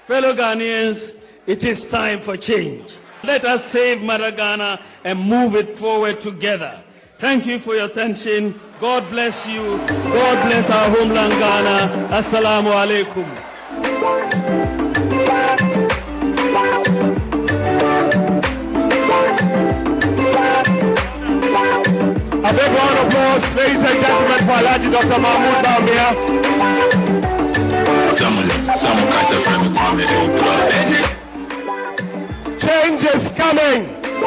Fellow Ghanaians, it is time for change. Let us save Mother Ghana and move it forward together. Thank you for your attention. God bless you. God bless our homeland Ghana. Assalamu alaikum. A big round of applause, ladies and gentlemen, for Alhaji Dr. Mahmoud Bawumia. Change is coming.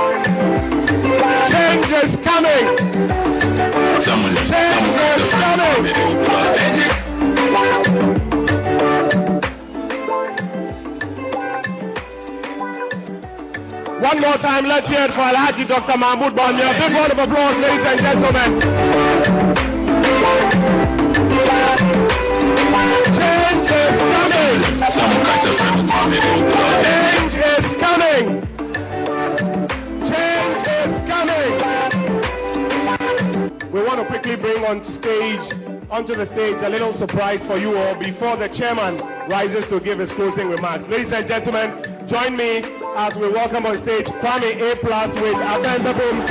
Change is coming. Change is coming. One more time, let's hear it for Alhaji Dr. Mahmoud Bawumia. Big round of applause, ladies and gentlemen. Change is coming. Change is coming. Change is coming. We want to quickly bring onto the stage a little surprise for you all before the chairman rises to give his closing remarks. Ladies and gentlemen, join me as we welcome on stage Kwame A+ with Abɛn.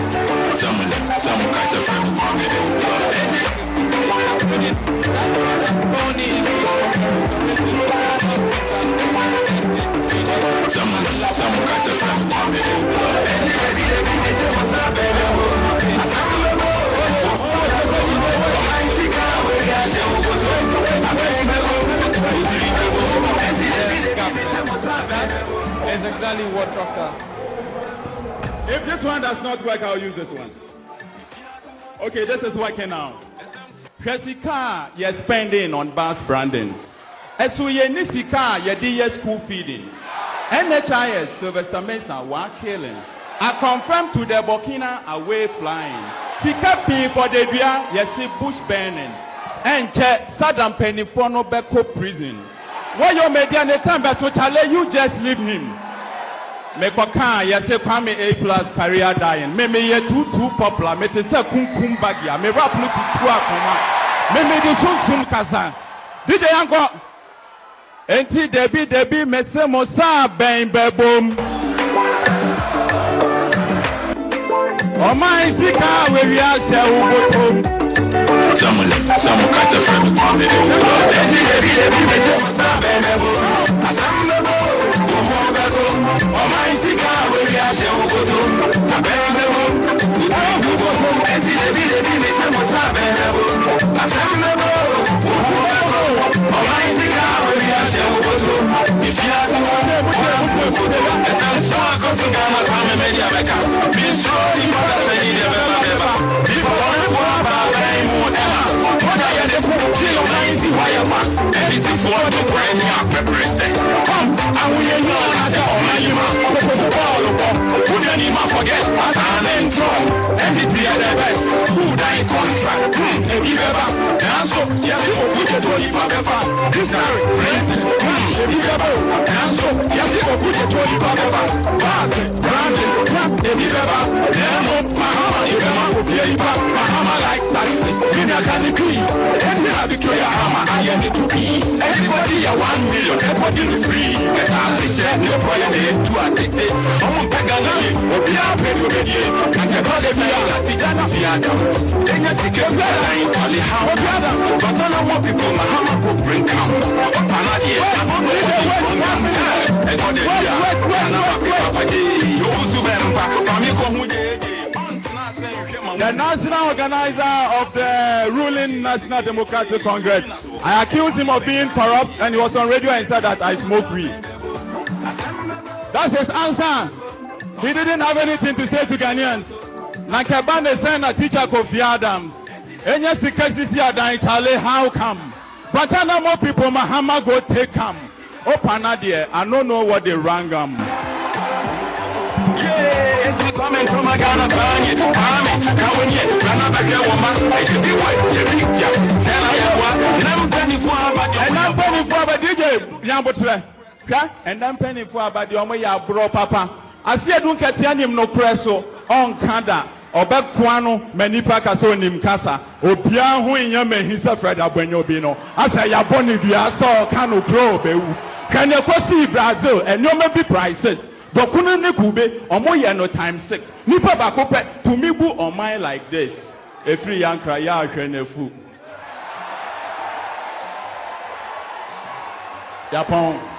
That's exactly what Doctor. If this one does not work, I'll use this one. Okay, this is working now. Sika, you're spending on bus branding. As we Nisika, you're school feeding. NHIS, Sylvester Mesa, were killing. I confirm to the Burkina away flying. Sika P for the Bia, yes, bush burning. And check Saddam Penny for no Beko prison. Why you media time, but so Chale, you just leave him. Mekwaka, yes, Kwame A+ career dying. Me too popular. Me te se kum bagia. Me rap look to akoma. Me do sum kasa. DJ Yanko. Enti Debbie me se mosa ben beboom. O my sika we are share ubotom. Some kasa from Kwame A+. Debbie me se mosa ben beboom. Forget and drum. And this is the best. Who die contract? If you ever answer, yes, you will put your this guy, if you ever answer, yes, you will put your pass it, branding, if you ever, Mahama, you Mahama likes taxes. You can be. Every Victoria Hama, I am it to be. Everybody, 1 million, everybody free. Get us a share, no problem, to what they say. I'm Pagani, and your brother say, Adams. Then you see, only how but I don't want people, Mahama will bring come. The national organizer of the ruling National Democratic Congress, I accused him of being corrupt, and he was on radio and said that I smoke weed. That's his answer. He didn't have anything to say to Ghanaians. Nakabande sent a teacher Kofi Adams. And yes, Charlie, how come? But I know more people, Mahama go take him. Oh, Panadia, I don't know what they rang him. Yeah, it's coming from a Ghana, and I'm penny for about the Omoya bro papa. I see a dunkatianim no presso on Kanda. Obekwano menipa kaso nim kasa obia ho nyame hisa Fred Abwenyo bi no asa ya boni dua so kanu grow bewu Can you see Brazil and no maybe prices? Dokunu ne kube omo ye no times 6. Nipa bakope to me bu on mine like this. A free young cry ya hwenefu. Japan.